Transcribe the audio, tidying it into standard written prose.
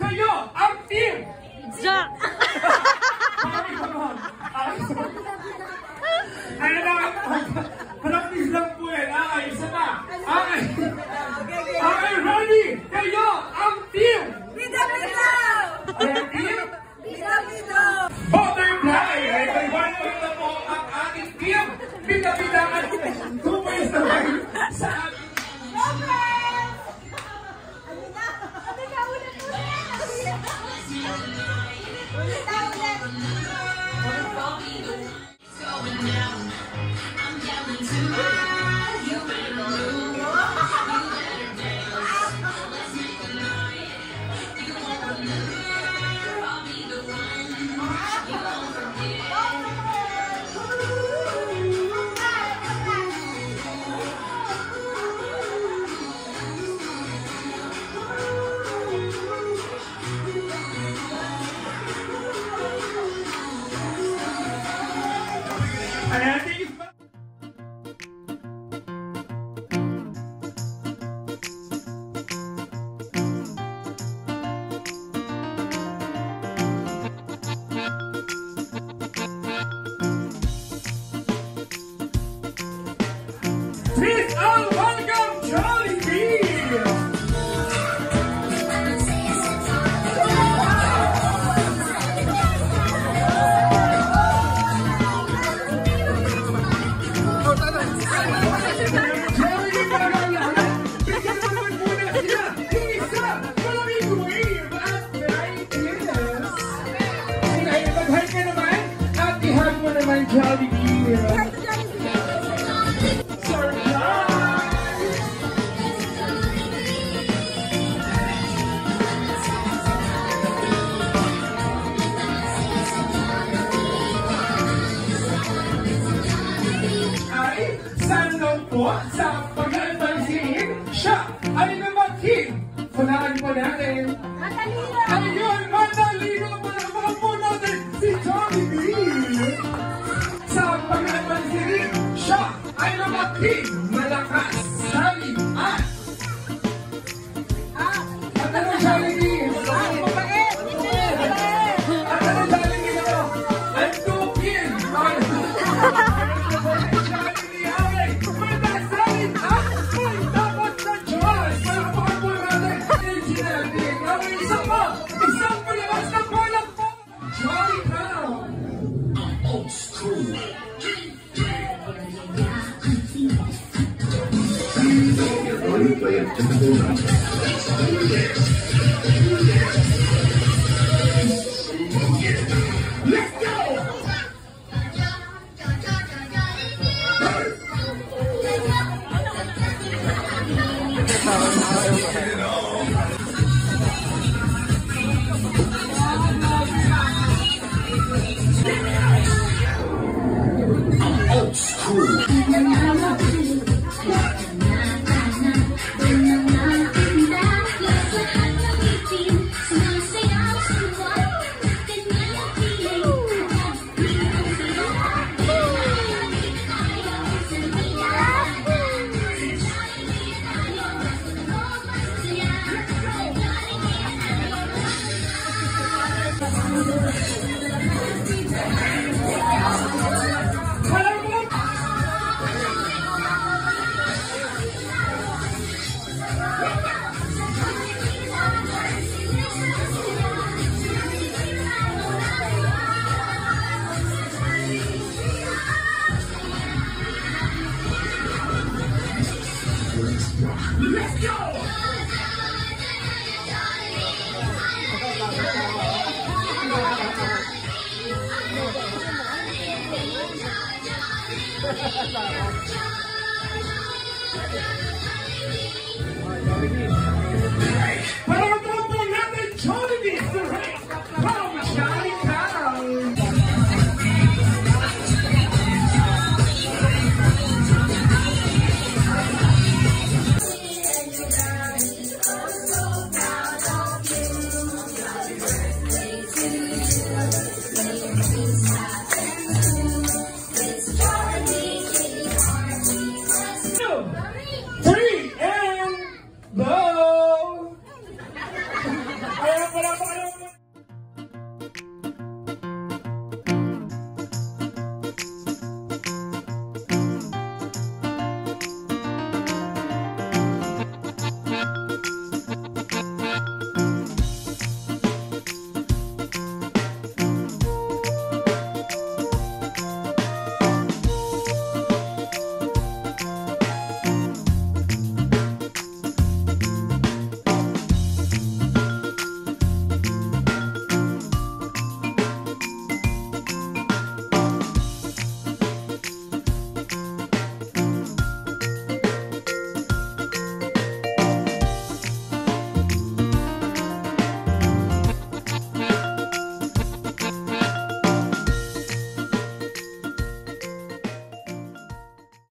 kayo ang team! Ja! Ano na, practice lang po yan. Okay, isa pa. Okay. Okay, ready? Kayo ang team! Bida-bida! Ang team? Bida-bida! Butterfly! Ay, may 1 point na po ang ating team. Bida-bida at 2 points na kayo sa ating Please all welcome Jollibee! Jollibee para lahat! Bigyan naman muna sila! Yung isa, malamig wave at brightness! Sige, mag-hug ka naman at i-hug mo naman Jollibee! Sa pag-albansin, siya ay namaking. Punahan po natin. Matalino! Ayun, matalino! Palakpakan po natin si Jollibee. Sa pag-albansin, siya ay namaking. Malakas, saling at ano Jollibee? Mabait! At ano Jollibee na mo? Ang tupin! Let's go! Old school. Let's go! Let's go!